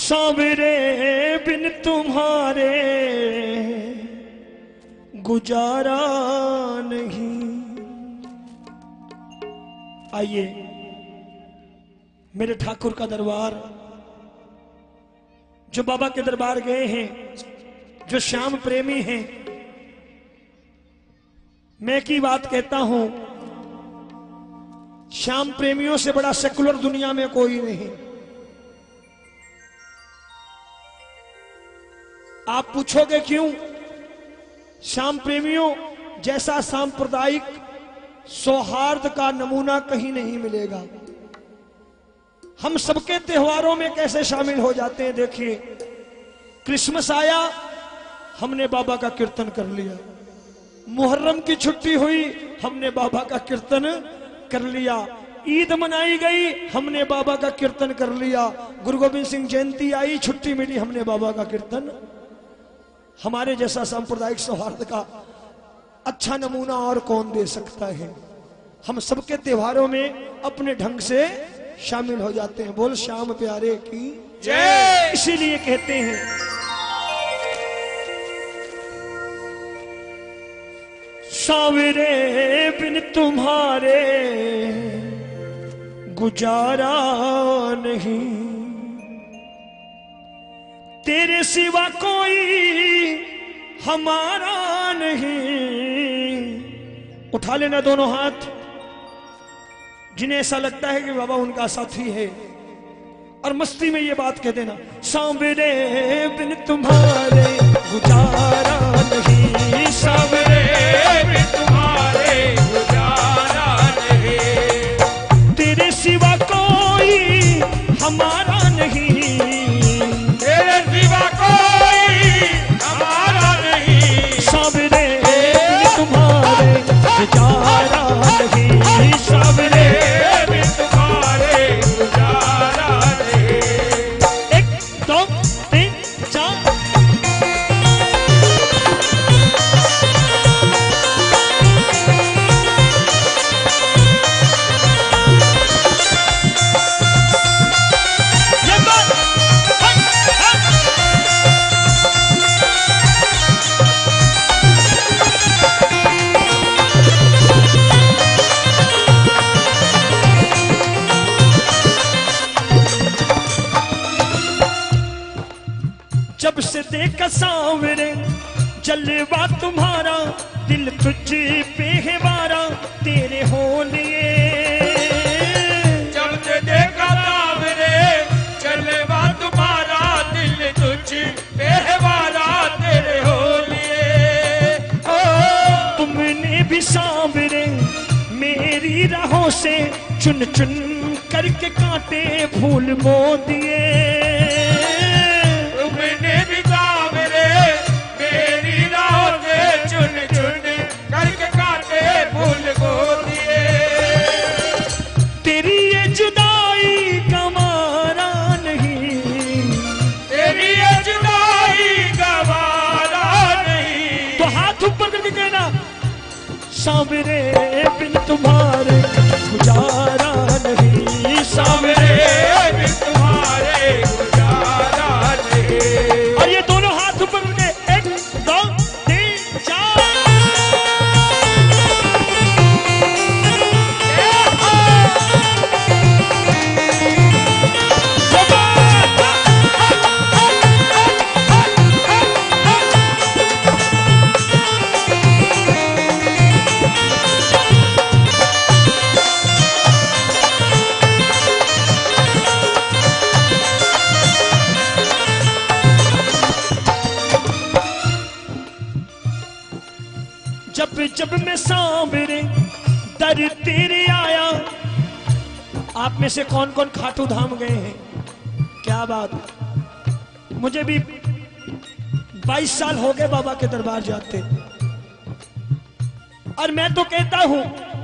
सांवरे बिन तुम्हारे गुजारा नहीं। आइए मेरे ठाकुर का दरबार, जो बाबा के दरबार गए हैं, जो श्याम प्रेमी हैं, मैं की बात कहता हूं, श्याम प्रेमियों से बड़ा सेकुलर दुनिया में कोई नहीं। आप पूछोगे क्यों? श्याम प्रेमियों जैसा सांप्रदायिक सौहार्द का नमूना कहीं नहीं मिलेगा। हम सबके त्योहारों में कैसे शामिल हो जाते हैं। देखिए, क्रिसमस आया, हमने बाबा का कीर्तन कर लिया। मुहर्रम की छुट्टी हुई, हमने बाबा का कीर्तन कर लिया। ईद मनाई गई, हमने बाबा का कीर्तन कर लिया। गुरु गोविंद सिंह जयंती आई, छुट्टी मिली, हमने बाबा का कीर्तन। हमारे जैसा सांप्रदायिक सौहार्द का अच्छा नमूना और कौन दे सकता है। हम सबके त्योहारों में अपने ढंग से शामिल हो जाते हैं। बोल श्याम प्यारे की जय। इसीलिए कहते हैं, सांवरे बिन तुम्हारे गुजारा नहीं, तेरे सिवा कोई हमारा नहीं। उठा लेना दोनों हाथ, जिन्हें ऐसा लगता है कि बाबा उनका साथी है, और मस्ती में ये बात कह देना, सांवरे बिन तुम्हारे गुजारा नहीं, सांवरे बिन तुम्हारे गुजारा नहीं, तेरे सिवा कोई हमारा नहीं, तेरे सिवा कोई हमारा नहीं, सांवरे बिन तुम्हारे गुजारा नहीं, सांवरे बिन तुम्हारे गुजारा नहीं। एक दो तीन चार। जब से देखा सांवरे जलवा तुम्हारा, दिल तुझ पे है वारा, तेरे हो लिए। जब से देखा सांवरे जलवा तुम्हारा, दिल तुझ पे है वारा, तेरे हो लिए। तुमने भी सांवरे मेरी राहों से चुन चुन करके कांटे फूल बो दिए। तेरी ये जुदाई गवारा नहीं, तेरी ये जुदाई गवारा नहीं। तो हाथ ऊपर करके कहना, सांवरे बिन तुम्हारे गुजारा नहीं, सांवरे बिन तुम्हारे गुजारा नहीं। और ये दोनों हाथ ऊपर करके, एक दो तीन चार। जब जब मैं सांवरे दर तेरे आया। आप में से कौन कौन खाटू धाम गए हैं? क्या बात। मुझे भी 22 साल हो गए बाबा के दरबार जाते, और मैं तो कहता हूं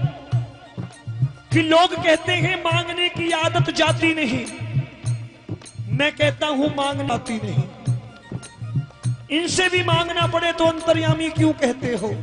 कि लोग कहते हैं मांगने की आदत जाती नहीं, मैं कहता हूं मांगना आती नहीं। इनसे भी मांगना पड़े तो अंतर्यामी क्यों कहते हो?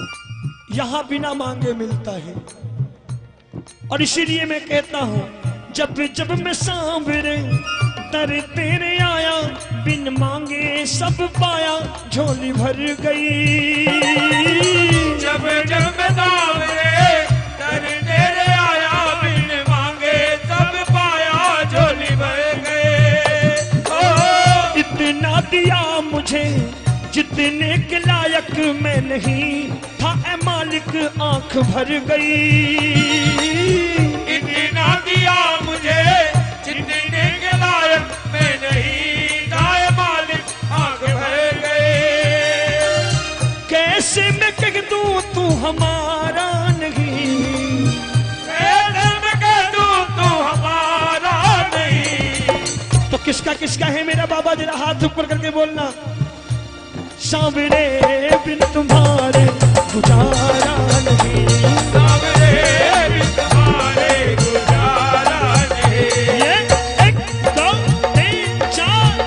यहां बिना मांगे मिलता है। और इसीलिए मैं कहता हूं जब जब मैं सांवरे दर तेरे आया, बिन मांगे सब पाया, झोली भर गई। जब जब मैं सांवरे दर तेरे आया, बिन मांगे सब पाया, झोली भर गए। ओ इतना दिया मुझे जितने के लायक मैं नहीं था, ए मालिक आंख भर गई। इतना दिया मुझे जितने के लायक मैं नहीं था, ए मालिक आंख भर गए। कैसे मैं कह दूं तू हमारा नहीं, कैसे मैं कह दूं तू हमारा नहीं। तो किसका किसका है मेरा बाबा? जरा हाथ ऊपर करके बोलना। सांवरे बिन तुम्हारे गुजारा नहीं, सांवरे बिन तुम्हारे गुजारा नहीं। ये 1 2 3 4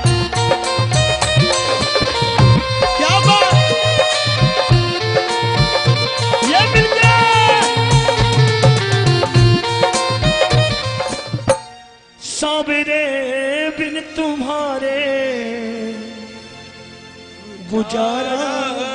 क्या बात, ये मिल गया। सांवरे बिन तुम्हारे गुजारा